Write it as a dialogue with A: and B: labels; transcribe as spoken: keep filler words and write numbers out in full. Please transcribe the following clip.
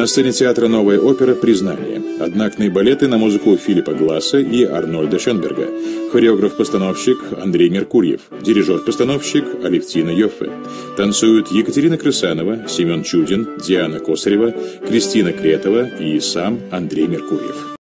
A: На сцене театра новая опера «Признание». Одноактные балеты на музыку Филиппа Гласса и Арнольда Шенберга. Хореограф-постановщик Андрей Меркурьев. Дирижер-постановщик Алевтина Йоффе. Танцуют Екатерина Крысанова, Семен Чудин, Диана Косарева, Кристина Кретова и сам Андрей Меркурьев.